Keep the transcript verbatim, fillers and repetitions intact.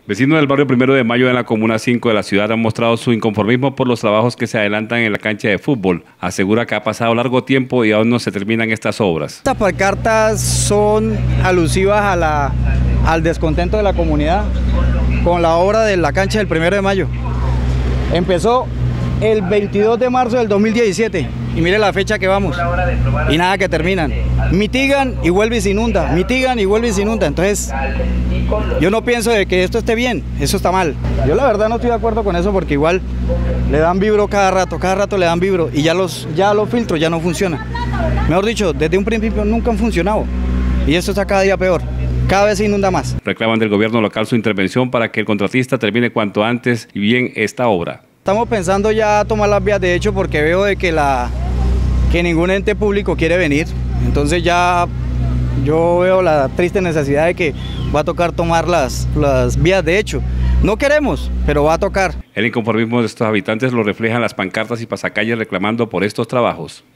Vecinos del barrio Primero de Mayo en la Comuna cinco de la ciudad han mostrado su inconformismo por los trabajos que se adelantan en la cancha de fútbol. Asegura que ha pasado largo tiempo y aún no se terminan estas obras. Estas pancartas son alusivas a la, al descontento de la comunidad con la obra de la cancha del Primero de Mayo. Empezó el veintidós de marzo del dos mil diecisiete y mire la fecha que vamos y nada que terminan. Mitigan y vuelve y se inunda, mitigan y vuelve y se inunda. Entonces yo no pienso de que esto esté bien, eso está mal. Yo la verdad no estoy de acuerdo con eso porque igual le dan vibro cada rato, cada rato le dan vibro y ya los, ya los filtros ya no funcionan. Mejor dicho, desde un principio nunca han funcionado y esto está cada día peor. Cada vez se inunda más. Reclaman del gobierno local su intervención para que el contratista termine cuanto antes y bien esta obra. Estamos pensando ya tomar las vías de hecho porque veo de que, la, que ningún ente público quiere venir. Entonces ya yo veo la triste necesidad de que va a tocar tomar las, las vías de hecho. No queremos, pero va a tocar. El inconformismo de estos habitantes lo reflejan las pancartas y pasacalles reclamando por estos trabajos.